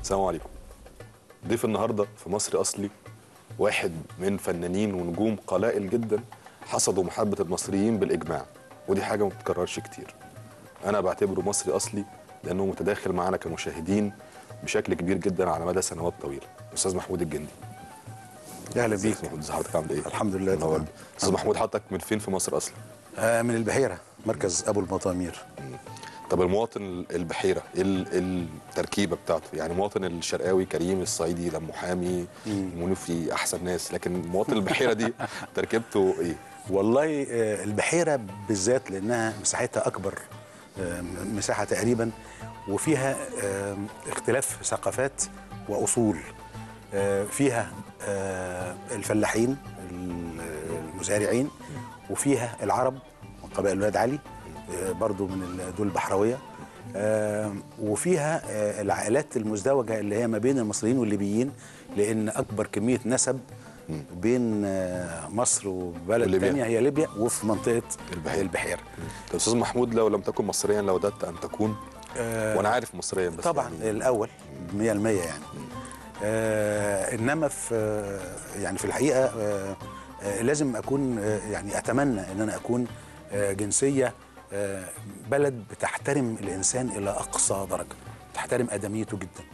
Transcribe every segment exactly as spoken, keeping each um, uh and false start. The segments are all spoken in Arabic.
السلام عليكم. ضيف النهارده في مصري اصلي واحد من فنانين ونجوم قلائل جدا حصدوا محبه المصريين بالاجماع، ودي حاجه ما بتتكررش كتير. انا بعتبره مصري اصلي لانه متداخل معانا كمشاهدين بشكل كبير جدا على مدى سنوات طويله. استاذ محمود الجندي. اهلا بيك. ازي حضرتك، عامل ايه؟ الحمد لله تمام. استاذ محمود، حضرتك من فين في مصر اصلا؟ آه من البحيره، مركز ابو المطامير. طب المواطن البحيره ايه التركيبه بتاعته؟ يعني المواطن الشرقاوي كريم، الصعيدي لما محامي، المنوفي احسن ناس، لكن مواطن البحيره دي تركيبته ايه؟ والله آه البحيره بالذات لانها مساحتها اكبر آه مساحه تقريبا، وفيها آه اختلاف ثقافات واصول. آه فيها آه الفلاحين المزارعين، وفيها العرب وقبائل ولاد علي برضو من دول البحراويه، آه وفيها آه العائلات المزدوجه اللي هي ما بين المصريين والليبيين، لان اكبر كميه نسب بين آه مصر وبلد ثانيه هي ليبيا، وفي منطقه البحيره, البحيرة. طب استاذ محمود، لو لم تكن مصريا لوددت ان تكون؟ آه وانا عارف مصريا بس طبعا يعني الاول مية بالمية يعني. آه انما في آه يعني في الحقيقه آه آه لازم اكون آه يعني اتمنى ان انا اكون آه جنسيه آه بلد بتحترم الانسان الى اقصى درجه، تحترم ادميته جدا،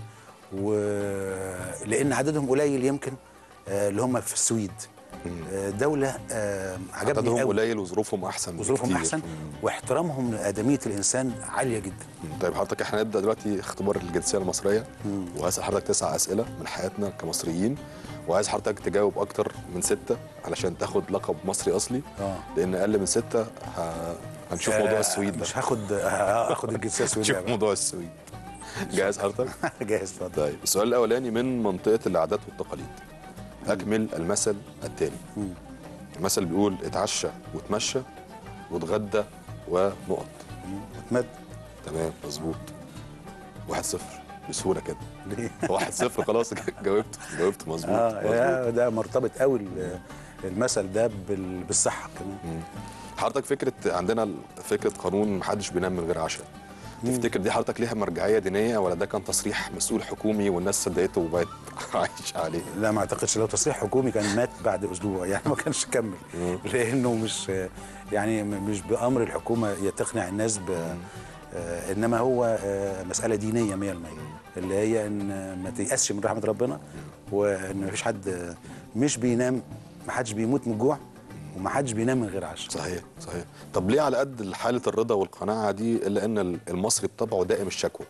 ولان عددهم قليل يمكن آه اللي هم في السويد. آه دوله آه عجبني عددهم قوي، قليل وظروفهم احسن وظروفهم احسن واحترامهم لادميه الانسان عاليه جدا. طيب حضرتك، احنا نبدا دلوقتي اختبار الجنسيه المصريه، وهسال حضرتك تسع اسئله من حياتنا كمصريين، وعايز حضرتك تجاوب اكتر من سته علشان تاخد لقب مصري اصلي. اه لان اقل من سته ه... هنشوف آه موضوع السويد ده. مش هاخد هاخد الجنسيه السويديه. هنشوف موضوع السويد. جاهز حضرتك؟ جاهز. اتفضل. طيب السؤال الاولاني من منطقه العادات والتقاليد. اكمل المثل التالي. المثل بيقول: اتعشى وتمشى واتغدى ونقط. مد. تمام، مظبوط. واحد صفر بسهوله كده. ليه؟ واحد صفر خلاص. جاوبت جاوبت مظبوط. اه ده مرتبط قوي المثل ده بالصحه كمان. مم. حضرتك فكره عندنا فكره قانون محدش بينام من غير عشاء. تفتكر دي حضرتك ليها مرجعيه دينيه، ولا ده كان تصريح مسؤول حكومي والناس صدقته وبقت عايشه عليه؟ لا ما اعتقدش، لو تصريح حكومي كان مات بعد اسبوع يعني، ما كانش كمل. لانه مش يعني مش بامر الحكومه تقنع الناس ب آه انما هو آه مساله دينيه مية بالمية، اللي هي ان ما تيأسش من رحمه ربنا، وان ما فيش حد مش بينام، ما حدش بيموت من الجوع، وما حدش بينام من غير عشاء. صحيح صحيح. طب ليه على قد حاله الرضا والقناعه دي الا ان المصري بطبعه دائم الشكوى؟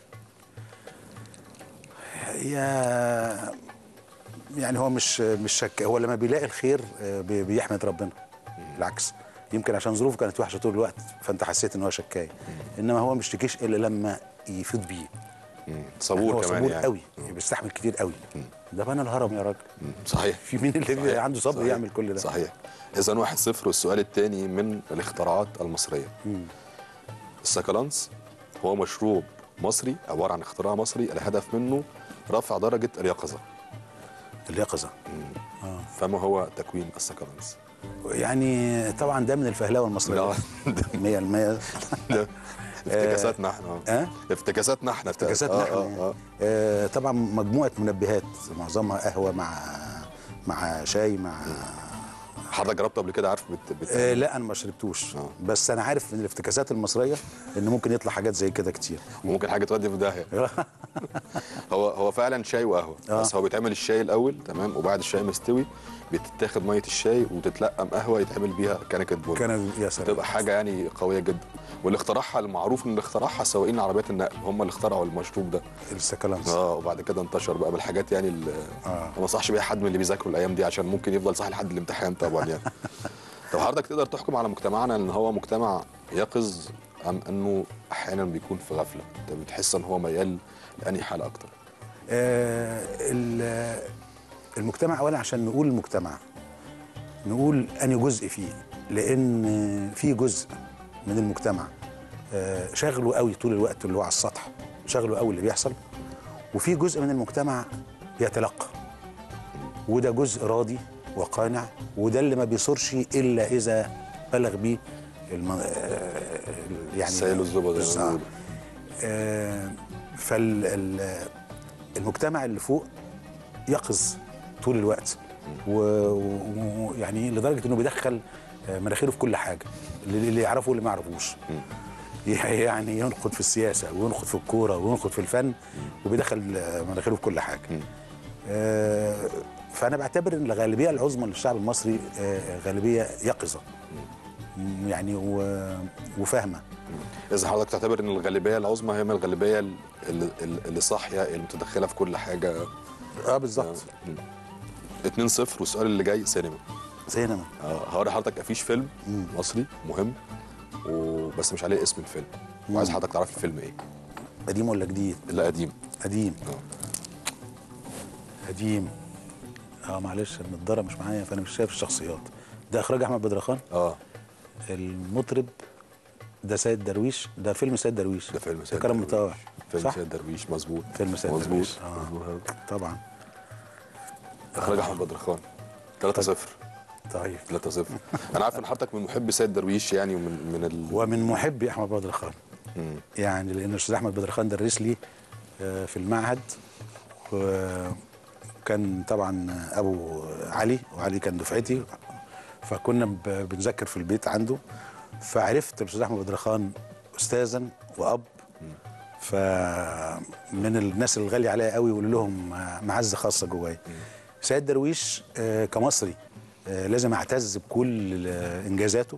يا يعني هو مش مش شك، هو لما بيلاقي الخير بيحمد ربنا. بالعكس، يمكن عشان ظروفه كانت وحشه طول الوقت فانت حسيت ان هو شكاي، انما هو مش تكيش الا لما يفيض بيه. صبور يعني هو كمان، صبور يعني قوي، بيستحمل كتير قوي. ده بنى الهرم يا راجل. صحيح. في مين اللي صحيح. عنده صبر صحيح. يعمل كل ده؟ صحيح. اذا واحد صفر. والسؤال الثاني من الاختراعات المصريه. مم. السكالانس هو مشروب مصري عباره عن اختراع مصري الهدف منه رفع درجه اليقظه. اليقظه. آه. فما هو تكوين السكالانس؟ يعني طبعا ده من الفهلوه المصريه مية بالمية. افتكاساتنا احنا. اه افتكاساتنا احنا افتكاساتنا احنا. آه آه. آه طبعا مجموعه منبهات معظمها قهوه مع مع شاي مع. حضرتك جربته قبل كده؟ عارف بت... بت... آه لا انا ما شربتوش. آه. بس انا عارف من الافتكاسات المصريه ان ممكن يطلع حاجات زي كده كتير، وممكن حاجه تودي في داهيه. هو هو فعلا شاي وقهوه. آه. بس هو بيتعمل الشاي الاول، تمام، وبعد الشاي مستوي بتتاخد ميه الشاي وتتلقم قهوه يتعمل بيها كنكه بن. كان يا سلام. تبقى حاجه يعني قويه جدا. واللي اخترعها المعروف ان اللي اخترعها سواقين عربيات النقل، هم اللي اخترعوا المشروب ده، السكالانس. اه وبعد كده انتشر بقى بالحاجات يعني اللي آه. ما انصحش بيها حد من اللي بيذاكروا الايام دي عشان ممكن يفضل صاحي لحد الامتحان طبعا يعني. طب حضرتك تقدر تحكم على مجتمعنا ان هو مجتمع يقظ ام انه احيانا بيكون في غفله؟ انت بتحس ان هو ميال لانهي حاله اكتر؟ آه المجتمع اولا، عشان نقول المجتمع نقول انهي جزء فيه، لان في جزء من المجتمع آه شاغله قوي طول الوقت اللي هو على السطح، شاغله قوي اللي بيحصل، وفي جزء من المجتمع بيتلقى، وده جزء راضي وقانع، وده اللي ما بيصرش الا اذا بلغ بيه الم... يعني السيل والزبد زي ما بيقولوا. آه فال ال... المجتمع اللي فوق يقظ طول الوقت، ويعني لدرجه انه بيدخل مناخيره في كل حاجه، اللي يعرفه واللي ما يعرفوش. يعني ينقد في السياسه وينقد في الكوره وينقد في الفن، وبيدخل مناخيره في كل حاجه. آه فانا بعتبر ان الغالبيه العظمى للشعب المصري آه غالبيه يقظه يعني وفاهمه. اذا حضرتك تعتبر ان الغالبيه العظمى هي من الغالبيه اللي, اللي صاحيه اللي متدخله في كل حاجه. اه بالظبط. اتنين صفر والسؤال اللي جاي سينما. سينما. اه هوري حضرتك افيش فيلم مم. مصري مهم وبس مش عليه اسم الفيلم، وعايز حضرتك تعرف الفيلم ايه. قديم ولا جديد؟ لا قديم. قديم. اه قديم. اه معلش النضاره مش معايا فانا مش شايف الشخصيات. ده اخراج احمد بدرخان. اه المطرب ده سيد درويش. ده فيلم سيد درويش. ده فيلم سيد كرم مطاوع. فيلم سيد درويش مظبوط. فيلم سيد مظبوط. درويش آه. مظبوط طبعا. اخراج احمد بدرخان. ثلاثة صفر. طيب ثلاثة صفر. انا عارف ان حضرتك من محبي سيد درويش يعني ومن من ال... ومن محبي احمد بدرخان. يعني لان الاستاذ احمد بدرخان درس لي في المعهد، وكان طبعا ابو علي، وعلي كان دفعتي، فكنا بنذاكر في البيت عنده، فعرفت الاستاذ احمد بدرخان استاذا واب، فمن الناس الغاليه عليا قوي واللي لهم معزه خاصه جوايا. سيد درويش كمصري لازم اعتز بكل انجازاته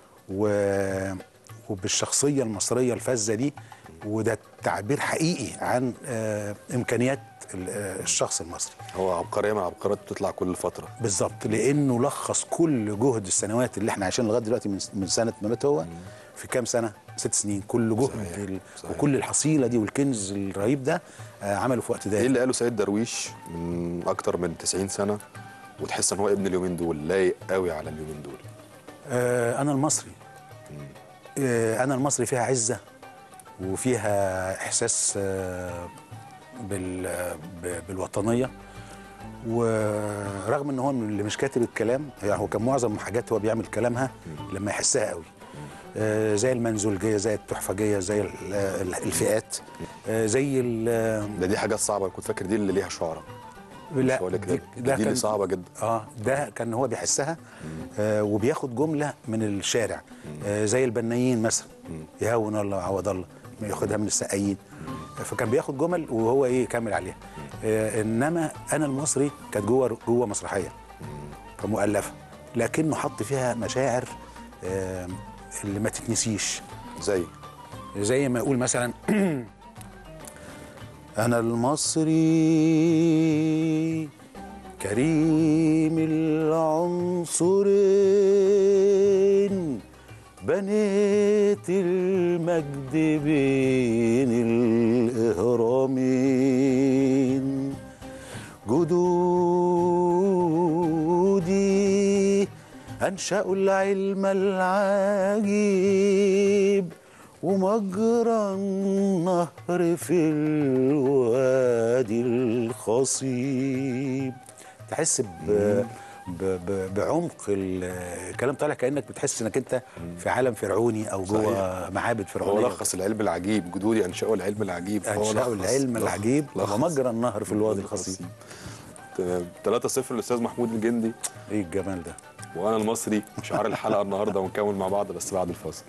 وبالشخصيه المصريه الفذه دي، وده تعبير حقيقي عن امكانيات الشخص المصري. هو عبقريه من العبقريات بتطلع كل فتره. بالظبط، لانه لخص كل جهد السنوات اللي احنا عايشين لغايه دلوقتي من من سنه ما مات هو في كام سنه؟ ست سنين. كل جهد صحيح. صحيح. وكل الحصيله دي والكنز الرهيب ده عمله في وقت ده. ايه اللي قاله سيد درويش من اكتر من تسعين سنه وتحس ان هو ابن اليومين دول لايق قوي على اليومين دول؟ آه انا المصري. آه انا المصري فيها عزه وفيها احساس آه بال بالوطنيه، ورغم ان هو اللي مش كاتب الكلام، يعني هو كان معظم حاجات هو بيعمل كلامها لما يحسها قوي، آه زي المنزولجيه، زي التحفجيه، زي الفئات، آه زي ده دي حاجات صعبه. كنت فاكر دي اللي ليها شعراء. لا دي, دي, دي اللي صعبه جدا. اه ده كان هو بيحسها، آه وبياخد جمله من الشارع، آه زي البنايين مثلا، يهون الله عوض الله، ياخدها من السقايين، فكان بياخد جمل وهو ايه يكمل عليها. آه انما انا المصري كانت جوه جوه مسرحيه مؤلفه، لكنه حط فيها مشاعر آه اللي ما تتنسيش. زي زي ما يقول مثلا أنا المصري كريم العنصرين، بنيت المجد بين الإهرامين، جدودي أنشأوا العلم العجيب ومجرى النهر في الوادي الخصيب. تحس ب... ب... ب... بعمق الكلام طالع، كأنك بتحس انك انت في عالم فرعوني او جوه معابد فرعونيه. هو لخص العلم العجيب، جدودي انشأوا العلم العجيب. انشأوا العلم العجيب ومجرى النهر في الوادي الخصيب. تمام. ثلاثة صفر للاستاذ محمود الجندي. ايه الجمال ده؟ وانا المصري شعار الحلقه النهارده، ونكمل مع بعض بس بعد الفاصل.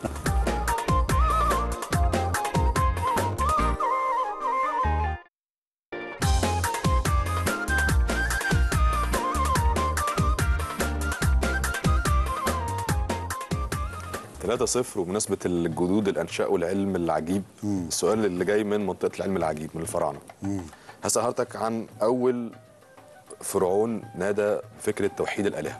ثلاثة صفر وبمناسبة الجدود الأنشاء والعلم العجيب. مم. السؤال اللي جاي من منطقة العلم العجيب من الفراعنة. هسأل حضرتك عن أول فرعون نادى فكرة توحيد الآلهة.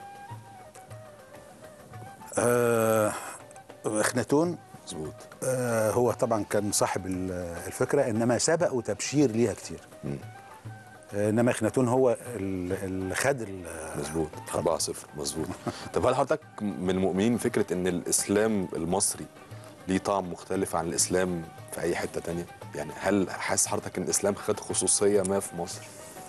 آه اخناتون. مظبوط. آه هو طبعا كان صاحب الفكرة، إنما سبق وتبشير ليها كتير. مم. انما اخناتون هو اللي خد. مظبوط. أربعة صفر. مظبوط. طب هل حضرتك من المؤمنين فكره ان الاسلام المصري ليه طعم مختلف عن الاسلام في اي حته تانية؟ يعني هل حاسس حضرتك ان الاسلام خد خصوصيه ما في مصر؟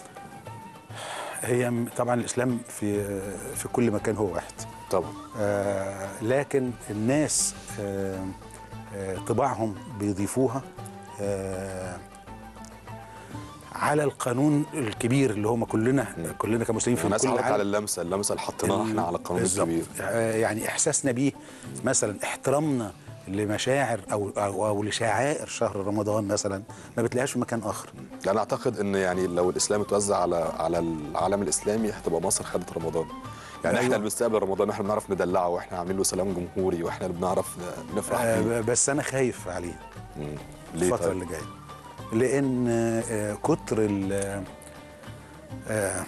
هي طبعا الاسلام في في كل مكان هو واحد طبعا. آه لكن الناس آه آه طباعهم بيضيفوها آه على القانون الكبير اللي هم كلنا مم. كلنا كمسلمين في الناس كل حضرتك العالم. على اللمسه اللمسه اللي حطيناها احنا على القانون بالظبط. الكبير. آه، يعني احساسنا بيه مثلا، احترامنا لمشاعر او او, أو لشعائر شهر رمضان مثلا ما بتلاقيهاش في مكان اخر. انا اعتقد ان يعني لو الاسلام اتوزع على على العالم الاسلامي هتبقى مصر خدت رمضان. يعني أيوة. احنا اللي بنستقبل رمضان، احنا بنعرف ندلعه، واحنا عاملين له سلام جمهوري، واحنا اللي بنعرف نفرح بيه. آه، بس انا خايف عليه مم. ليه الفتره طيب؟ اللي جايه، لان آه، كتر ال- آه،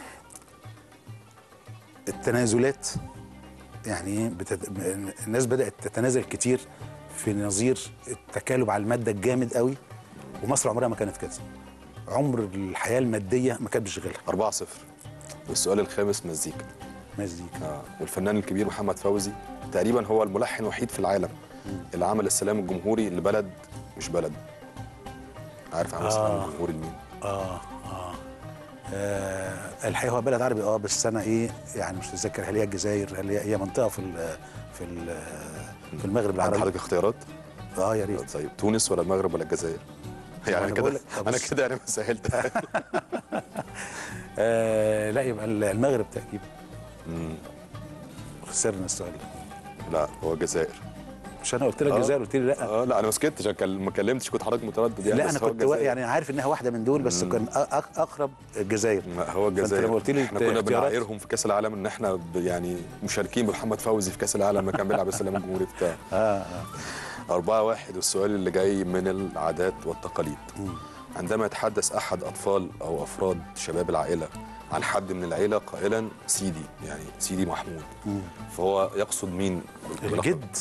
التنازلات، يعني بتت... الناس بدات تتنازل كتير في نظير التكالب على الماده الجامد قوي، ومصر عمرها ما كانت كده. عمر الحياه الماديه ما كانت بتشغلها. أربعة صفر. والسؤال الخامس مزيكا. مزيكا. آه. والفنان الكبير محمد فوزي تقريبا هو الملحن الوحيد في العالم اللي عمل السلام الجمهوري لبلد مش بلد. عارف عمل السلام آه. الجمهوري لمين؟ آه. آه. آه. الحقيقه هو بلد عربي، اه بس انا ايه يعني مش متذكر هل هي الجزائر، هل هي هي منطقه في ال في ال في المغرب عند العربي. حضرتك اختيارات؟ اه يا ريت. طيب تونس ولا المغرب ولا الجزائر؟ يعني أنا انا كده بقول لك- انا بص. كده انا سهلت. آه لا يبقى المغرب تقريبا. مم. خسرنا السؤال ده. لا هو الجزائر. مش انا قلت لك آه. الجزائر قلت لي لا. اه لا انا ما سكتش، أنا ما كلمتش، كنت حضرتك متردد يعني. لا بس انا هو كنت وا- الجزائر. يعني عارف انها واحده من دول، بس كان أ- أ- اقرب الجزائر. لا هو الجزائر. فانت لما قلت لي احنا كنا اختيارات- بنعايرهم في كاس العالم ان احنا ب- يعني مشاركين بمحمد فوزي في كاس العالم لما كان بيلعب السلام الجمهوري بتاعه. اه اه أربعة واحد. والسؤال اللي جاي من العادات والتقاليد. مم. عندما يتحدث أحد أطفال أو أفراد شباب العائلة عن حد من العيلة قائلا سيدي، يعني سيدي محمود، مم. فهو يقصد مين؟ الجد.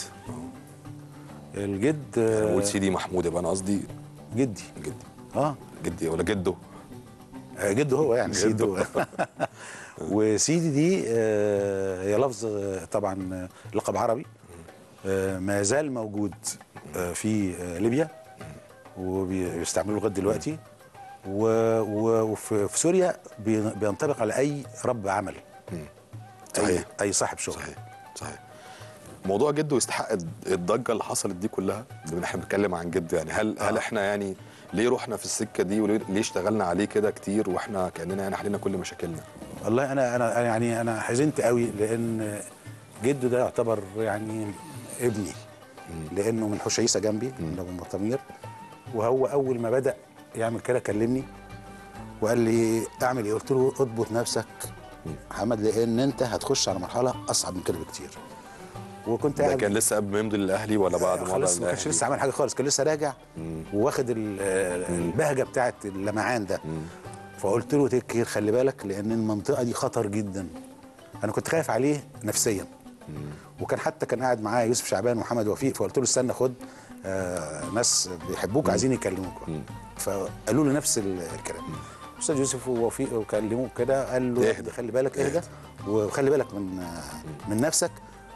الجد. يعني بقول آه، سيدي محمود يبقى أنا قصدي جدي. جدي. اه جدي ولا جده؟ آه، جده هو يعني جده. سيده. وسيدي دي آه، هي لفظ آه، طبعا آه، لقب عربي آه، ما زال موجود آه، في آه، ليبيا وبيستعملوه لغايه دلوقتي، و- و- وفي في سوريا بي- بينطبق على اي رب عمل. صحيح. اي اي صاحب شغل. صحيح صحيح. موضوع جده يستحق الضجه اللي حصلت دي كلها، بما ان احنا بنتكلم عن جده. يعني هل آه. هل احنا يعني ليه رحنا في السكه دي وليه ليه اشتغلنا عليه كده كتير واحنا كاننا يعني حلينا كل مشاكلنا؟ والله انا انا أنا يعني انا حزنت قوي لان جده ده يعتبر يعني ابني، لانه من حوش عيسى جنبي من ابو المطامير، وهو اول ما بدا يعمل كده كلمني وقال لي اعمل ايه؟ قلت له اضبط نفسك محمد، لان انت هتخش على مرحله اصعب من كده بكتير. وكنت ده قاعد كان لسه قبل ما يمضي للاهلي ولا بعد ما خلاص ما كانش لسه عمل حاجه خالص، كان لسه راجع وواخد ال- البهجه بتاعت اللمعان ده. فقلت له تكير خلي بالك لان المنطقه دي خطر جدا. انا كنت خايف عليه نفسيا. وكان حتى كان قاعد معايا يوسف شعبان ومحمد وفيق، فقلت له استنى خد آه ناس بيحبوك عايزين يكلموك. فقالوا له نفس ال- الكلام. استاذ يوسف ووفيق وكلموه كده، قال له اهدى. خلي بالك اهدى وخلي بالك من آه من نفسك،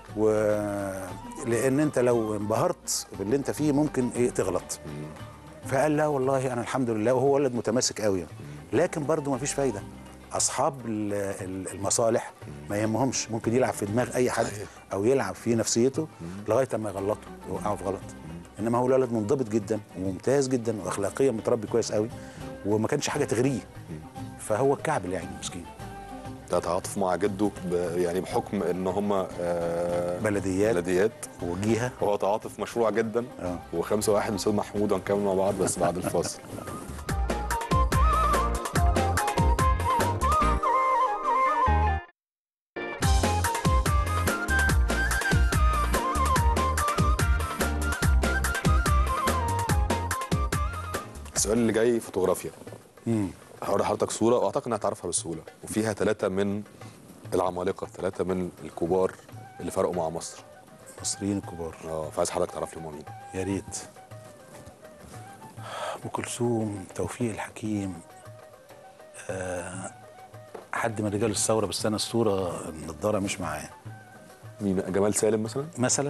ولان انت لو انبهرت باللي انت فيه ممكن ايه تغلط. فقال لا والله انا الحمد لله، وهو ولد متماسك قوي، لكن برضه ما فيش فايده. اصحاب ال- ال- المصالح ما يهمهمش، ممكن يلعب في دماغ اي حد او يلعب في نفسيته لغايه اما يغلطه يوقعه في غلط. انما هو الولد منضبط جدا وممتاز جدا واخلاقيا متربي كويس قوي، وما كانش حاجه تغريه. فهو الكعب يعني مسكين. ده تعاطف مع جده ب- يعني بحكم ان هم آه بلديات بلديات وجيهه. وهو تعاطف مشروع جدا. آه. وخمسة واحد استاذ محمود هنكمل مع بعض بس بعد الفاصل. السؤال اللي جاي فوتوغرافيا. امم هوري لحضرتك صوره واعتقد انها هتعرفها بسهوله، وفيها ثلاثه من العمالقه، ثلاثه من الكبار اللي فرقوا مع مصر. المصريين الكبار. اه فعايز حضرتك تعرف لي هم مين. يا ريت. ام كلثوم، توفيق الحكيم، أه حد من رجال الثوره، بس انا الصوره النضاره مش معايا. مين؟ جمال سالم مثلا؟ مثلا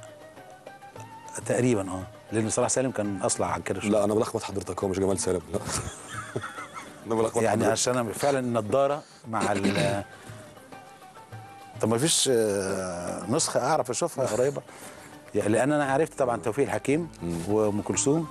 تقريبا اه، لان صلاح سالم كان اصلع عن كده شويه. لا انا بلخبط حضرتك، هو مش جمال سالم لا. انا بلخبط يعني حضرتك. عشان انا فعلا النضاره مع ال طب ما فيش آه، نسخه اعرف اشوفها قريبه يعني، لان انا عرفت طبعا توفيق الحكيم وام كلثوم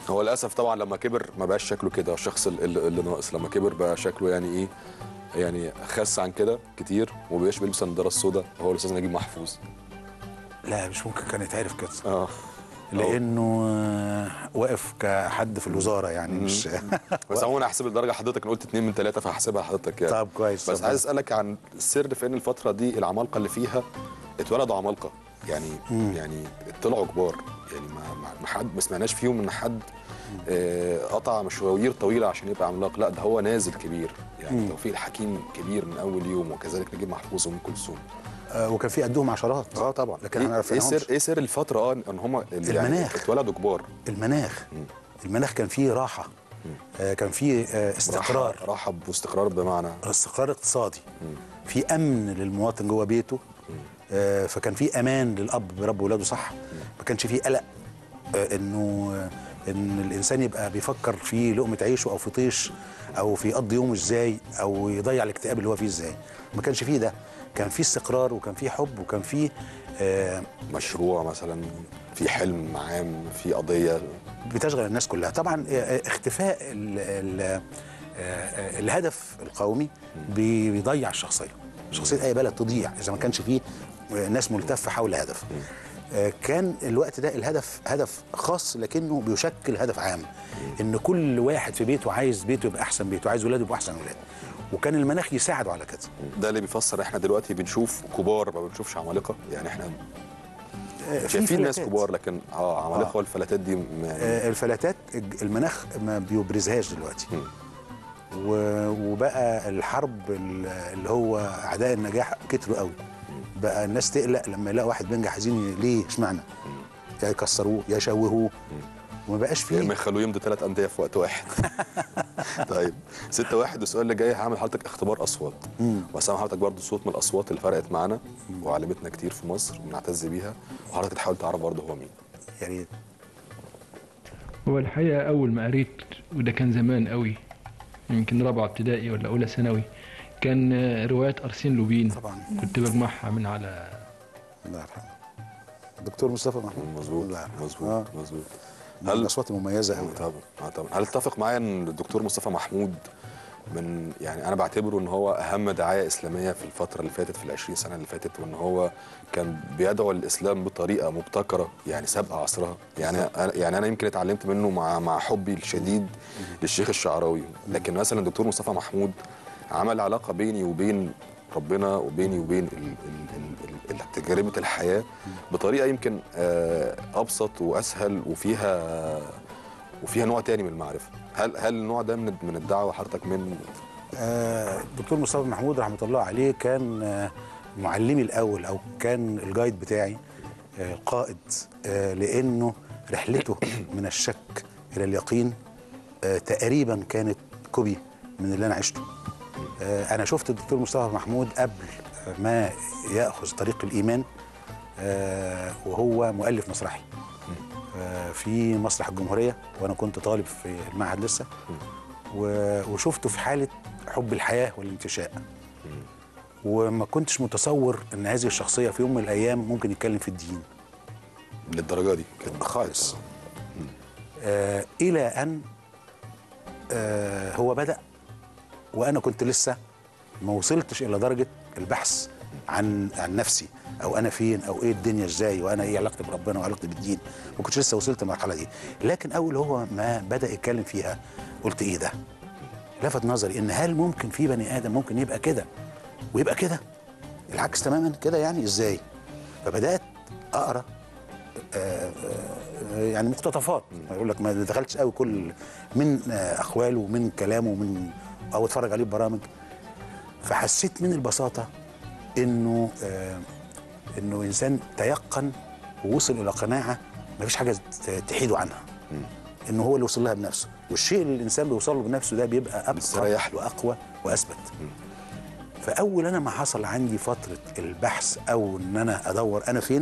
هو للاسف طبعا لما كبر ما بقاش شكله كده، الشخص اللي, اللي ناقص لما كبر بقى شكله يعني ايه، يعني خس عن كده كتير ومبقاش بيلبس النضاره السوداء. هو الاستاذ نجيب محفوظ. لا مش ممكن كان يتعرف كده، اه لانه آه، واقف كحد في الوزاره يعني مش بس عموما هحسب الدرجه حضرتك، انا قلت اتنين من ثلاثه فهحسبها لحضرتك يعني. طب كويس. بس عايز اسالك عن السر في ان الفتره دي العمالقه اللي فيها اتولدوا عمالقه يعني. مم. يعني طلعوا كبار يعني، ما ما حد ما سمعناش فيهم ان حد آه قطع مشاوير طويله عشان يبقى عملاق، لا ده هو نازل كبير يعني. توفيق الحكيم كبير من اول يوم، وكذلك نجيب محفوظ وام كلثوم. آه وكان في قدهم عشرات. اه طبعا. لكن ايه ايه سر ايه سر الفتره اه ان هم يعني المناخ اتولدوا كبار؟ المناخ مم. المناخ كان فيه راحه، آه كان فيه آه استقرار. راحه, راحة واستقرار بمعنى استقرار اقتصادي. مم. في امن للمواطن جوه بيته. آه فكان في امان للاب برب ولاده صح. مم. ما كانش فيه قلق آه انه آه ان الانسان يبقى بيفكر في لقمه عيشه او في طيش او في يقضي يومه ازاي او يضيع الاكتئاب اللي هو فيه ازاي. ما كانش فيه ده، كان فيه استقرار وكان فيه حب وكان فيه آه مشروع مثلا، في حلم عام، في قضيه بتشغل الناس كلها. طبعا اختفاء ال ال الهدف القومي بيضيع الشخصيه. شخصيه اي بلد تضيع اذا ما كانش فيه ناس ملتفه حول هدف. كان الوقت ده الهدف هدف خاص لكنه بيشكل هدف عام، ان كل واحد في بيته عايز بيته يبقى احسن بيته، عايز ولاده يبقوا احسن ولاد، وكان المناخ يساعده على كده. ده اللي بيفسر احنا دلوقتي بنشوف كبار ما بنشوفش عمالقه يعني. احنا في, في ناس كبار لكن اه عمالقه. آه. والفلاتات دي يعني آه الفلاتات المناخ ما بيبرزهاش دلوقتي. م. وبقى الحرب اللي هو اعداء النجاح كتروا قوي. بقى الناس تقلق لما يلاقوا واحد بينجح، عايزين ليه اشمعنى؟ يا يكسروه يا يشوهوه، وما بقاش فيه ما يخلوه يمضي ثلاث انديه في وقت واحد. طيب ستة واحد، السؤال اللي جاي هعمل حضرتك اختبار اصوات، وهسمع حضرتك برضه صوت من الاصوات اللي فرقت معانا وعلمتنا كتير في مصر بنعتز بيها، وحضرتك تحاول تعرف برضه هو مين. يا ريت. هو الحقيقه اول ما قريت، وده كان زمان قوي يمكن رابعه ابتدائي ولا اولى ثانوي، كان روايه ارسين لوبين. طبعا كنت بجمعها من على الله يرحمه الدكتور مصطفى محمود. مظبوط مظبوط آه. مظبوط. هل الاصوات المميزه قوي؟ طبعا اه طبعا. هل تتفق معايا ان الدكتور مصطفى محمود من يعني انا بعتبره ان هو اهم داعيه اسلاميه في الفتره اللي فاتت، في العشرين سنه اللي فاتت، وان هو كان بيدعو الاسلام بطريقه مبتكره يعني سابقه عصرها يعني. أنا يعني انا يمكن اتعلمت منه مع مع حبي الشديد للشيخ الشعراوي، لكن مثلا الدكتور مصطفى محمود عمل علاقه بيني وبين ربنا وبيني وبين تجربه الحياه بطريقه يمكن ابسط واسهل وفيها وفيها نوع تاني من المعرفه. هل هل النوع ده من من الدعوه حضرتك من الدكتور مصطفى محمود رحمه الله عليه؟ كان آه معلمي الاول او كان الجايد بتاعي، آه القائد، آه لانه رحلته من الشك الى اليقين آه تقريبا كانت كوبي من اللي انا عشته. آه انا شفت الدكتور مصطفى محمود قبل ما ياخذ طريق الايمان آه وهو مؤلف مسرحي في مسرح الجمهورية، وأنا كنت طالب في المعهد لسه، وشفته في حالة حب الحياة والانتشاء، وما كنتش متصور أن هذه الشخصية في يوم من الأيام ممكن يتكلم في الدين للدرجة دي خالص. آه إلى أن آه هو بدأ وأنا كنت لسه ما وصلتش إلى درجة البحث عن عن نفسي او انا فين او ايه الدنيا ازاي وانا ايه علاقتي بربنا وعلاقتي بالدين. ما كنتش لسه وصلت المرحله دي، لكن اول هو ما بدا يتكلم فيها قلت ايه ده؟ لفت نظري ان هل ممكن في بني ادم ممكن يبقى كده ويبقى كده العكس تماما كده، يعني ازاي؟ فبدات اقرا آآ آآ يعني مقتطفات، اقول لك ما دخلتش قوي كل من اقواله ومن كلامه ومن او اتفرج عليه ببرامج، فحسيت من البساطه انه آه انه انسان تيقن ووصل الى قناعه ما فيش حاجه تحيده عنها، م. انه هو اللي وصل لها بنفسه، والشيء اللي الانسان بيوصل له بنفسه ده بيبقى ابقى واقوى واثبت. م. فاول انا ما حصل عندي فتره البحث او ان انا ادور انا فين،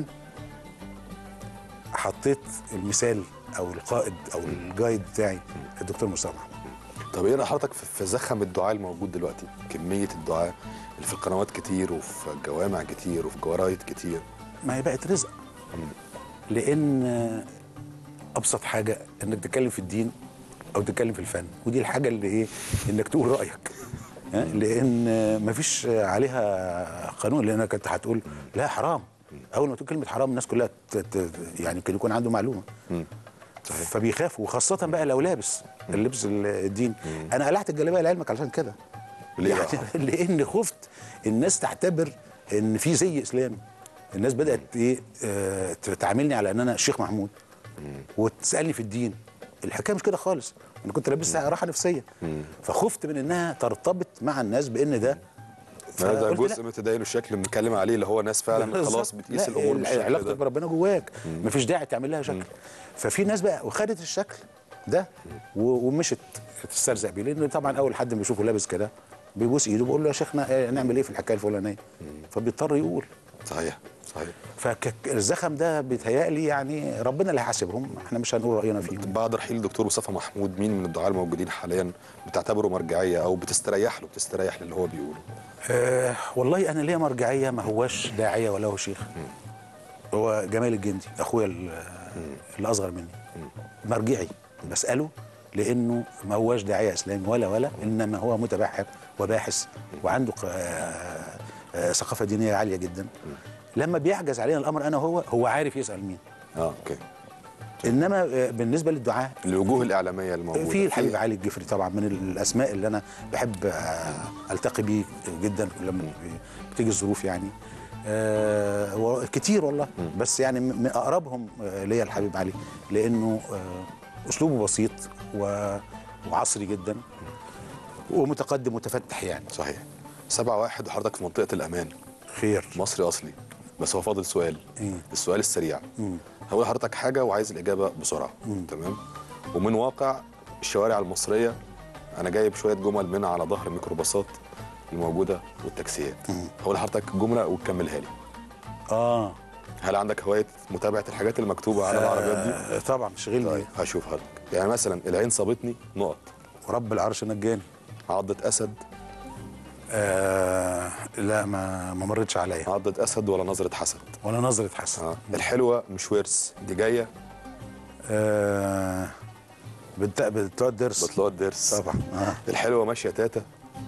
حطيت المثال او القائد او الجايد بتاعي الدكتور مصطفى محمود. طب ايه حضرتك في زخم الدعاء الموجود دلوقتي؟ كميه الدعاء اللي في القنوات كتير وفي الجوامع كتير وفي جرايد كتير، ما هي بقت رزق. لان ابسط حاجه انك تتكلم في الدين او تتكلم في الفن، ودي الحاجه اللي ايه، انك تقول رايك، ها؟ لان مفيش عليها قانون، لانك انت هتقول لا حرام، اول ما تقول كلمه حرام الناس كلها ت- ت- يعني يمكن يكون عنده معلومه، صحيح. فبيخافوا، وخاصه بقى لو لابس اللبس الدين. انا قلعت الجلابيه لعلمك علشان كده، ليه يعني بقى؟ لان خفت الناس تعتبر ان في زي اسلامي. الناس بدات ايه آه تعاملني على ان انا الشيخ محمود وتسالني في الدين. الحكايه مش كده خالص، انا كنت لابسها راحه نفسيه، فخفت من انها ترتبط مع الناس بان ده، ما ده فقلت جزء لا. من التدين الشكل اللي بنتكلم عليه، اللي هو ناس فعلا خلاص بالظبط. بتقيس لا، الامور ال- بالشكل علاقتك ده. بربنا جواك، مفيش داعي تعمل لها شكل. ففي ناس بقى وخدت الشكل ده و- ومشت تسترزق بيه، لان طبعا اول حد بيشوفه لابس كده بيبوس ايده بيقول له يا شيخنا إيه نعمل ايه في الحكايه الفلانيه، فبيضطر يقول. صحيح صحيح. فالزخم ده بيتهيألي يعني ربنا اللي هيحاسبهم، احنا مش هنقول راينا فيهم. بعد رحيل الدكتور مصطفى محمود، مين من الدعاة الموجودين حاليا بتعتبره مرجعيه او بتستريح له بتستريح للي هو بيقوله؟ أه والله انا ليا مرجعيه، ما هواش داعيه ولا هو شيخ، هو جمال الجندي اخويا ال- اللي اصغر مني، مرجعي بساله، لانه ما هواش داعيه اسلامي ولا ولا انما هو متبحر وباحث وعنده ق- آه، آه، ثقافه دينيه عاليه جدا. لما بيعجز علينا الامر انا هو هو عارف يسال مين. اه اوكي. انما آه، بالنسبه للدعاء الوجوه الاعلاميه الموجوده في الحبيب علي الجفري طبعا من الاسماء اللي انا بحب آه، التقي بيه جدا لما بتيجي الظروف يعني. آه و- كتير والله، بس يعني م- من اقربهم آه، ليا الحبيب علي، لانه آه اسلوبه بسيط و- وعصري جدا ومتقدم متفتح يعني. صحيح. سبعة واحد وحضرتك في منطقه الامان، خير. مصري اصلي، بس هو فاضل سؤال. إيه؟ السؤال السريع. هقول لحضرتك حاجه وعايز الاجابه بسرعه. تمام. ومن واقع الشوارع المصريه، انا جايب شويه جمل منها على ظهر الميكروباصات الموجوده والتاكسيات. هقول لحضرتك جمله وتكملها لي. اه, هل عندك هوايه متابعه الحاجات المكتوبه على العربيات دي؟ آه طبعا شغلني. طيب هشوف حضرتك. يعني مثلا العين صابتني نقط، ورب العرش نجاني. عضة اسد، آه لا ما ما مرتش عليا، عضة اسد ولا نظره حسد. ولا نظره حسن. آه. الحلوه مش ورث، دي جايه آه بت- بتوع الدرس. بطلوع الدرس. طبعا. آه. الحلوه ماشيه تاتا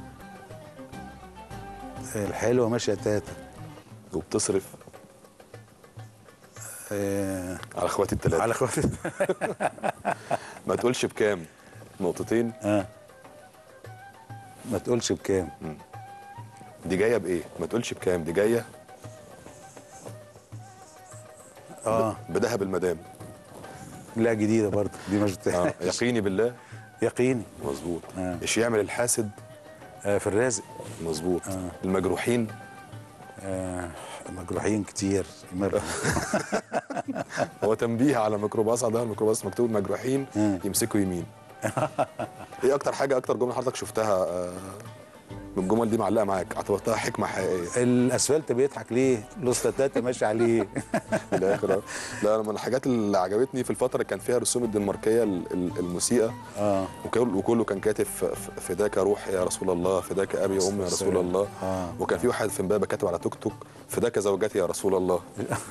الحلوه ماشيه تاتا. وبتصرف آه على اخواتي الثلاثه. على اخواتي. ما تقولش بكام، نقطتين. اه ما تقولش بكام. دي جايه بايه؟ ما تقولش بكام، دي جايه اه بذهب المدام. لا جديده برضه دي، مش آه. يقيني بالله. يقيني. مظبوط. آه. ايش يعمل الحاسد؟ آه في الرازق. مظبوط. آه. المجروحين. آه مجروحين كتير. مر- هو تنبيه على ميكروباص، على ظهر الميكروباص مكتوب مجروحين يمسكوا يمين. ايه اكتر حاجه، اكتر جمله حضرتك شفتها آه، من الجمل دي معلقه معاك اعتبرتها حكمه حقيقيه؟ الاسفلت بيضحك ليه؟ لوستاتاتا ماشي عليه. في الاخر آه. لا، أنا من الحاجات اللي عجبتني في الفتره اللي كان فيها رسوم الدنماركيه ال- ال- الموسيقى. اه وكل- وكله كان كاتب ف- ف- فداك روحي يا رسول الله، فداك ابي وامي يا رسول الله. آه. وكان في واحد في امبابه كاتب على توك توك فداك زوجتي يا رسول الله.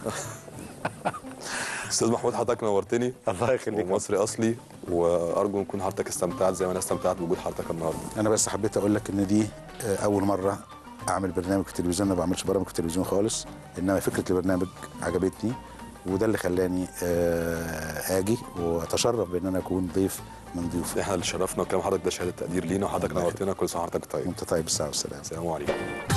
استاذ محمود حضرتك نورتني، الله يخليك. ومصري اصلي، وارجو نكون حضرتك استمتعت زي ما انا استمتعت بوجود حضرتك النهارده. انا بس حبيت اقول لك ان دي آه، اول مره اعمل برنامج في التلفزيون. ما بعملش برامج في التلفزيون خالص، انما فكره البرنامج عجبتني، وده اللي خلاني آه، اجي واتشرف بان انا اكون ضيف من ضيوف. احنا اللي شرفنا، وكلام حضرتك ده شهاده تقدير لينا، وحضرتك نورتنا. كل سنه وحضرتك طيب. وانت طيب، الساعه والسلامه. السلام عليكم.